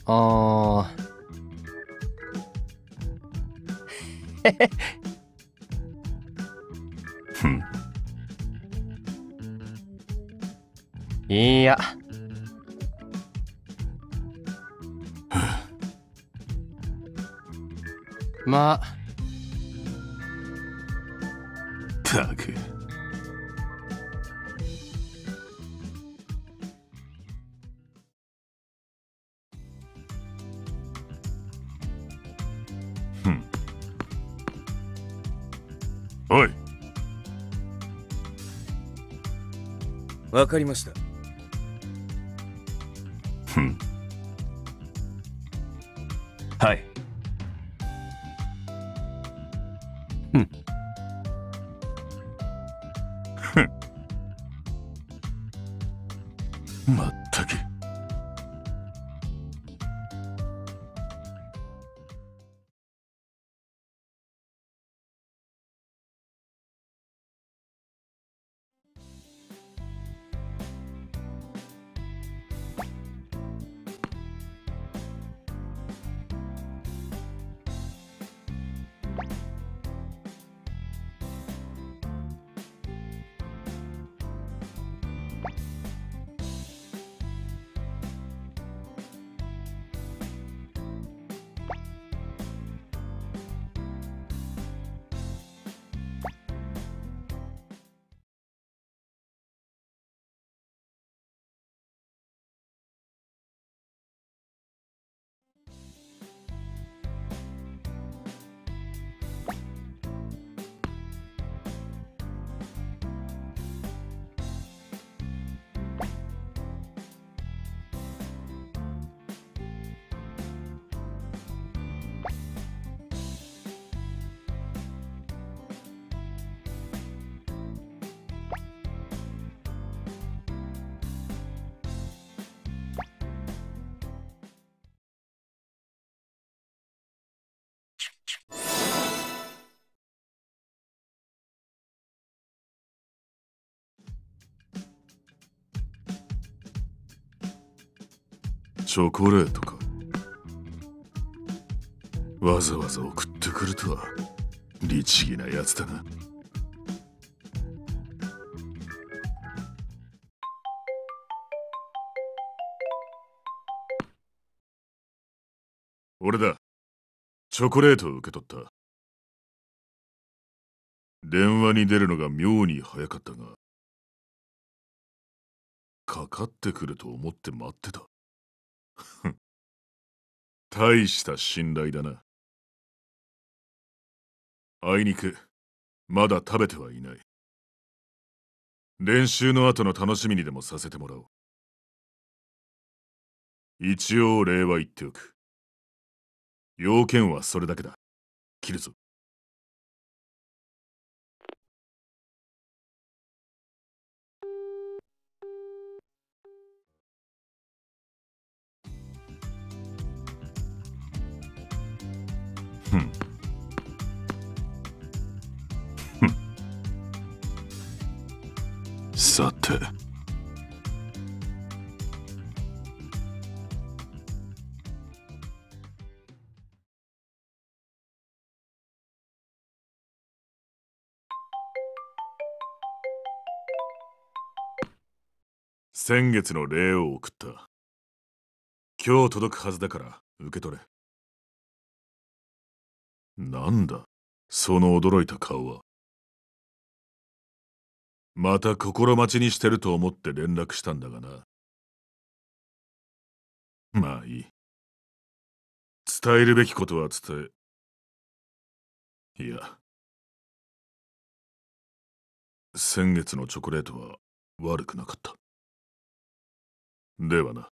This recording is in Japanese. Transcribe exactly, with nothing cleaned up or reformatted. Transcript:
あー。 ふん。 いや。まあ。 たく。ふん。おい。 わかりました。 ふん。はい。 ふん。 ふん。まったく。チョコレートか。わざわざ送ってくるとは律儀なやつだな。俺だ。チョコレートを受け取った。電話に出るのが妙に早かったが、かかってくると思って待ってた。大した信頼だな。あいにく、まだ食べてはいない。練習の後の楽しみにでもさせてもらおう。一応礼は言っておく。要件はそれだけだ。切るぞ。ふん。ふん。さて。先月の礼を送った。今日届くはずだから受け取れ。なんだ、その驚いた顔は。また心待ちにしてると思って連絡したんだがな。まあいい。伝えるべきことは伝え。いや。先月のチョコレートは悪くなかった。ではな。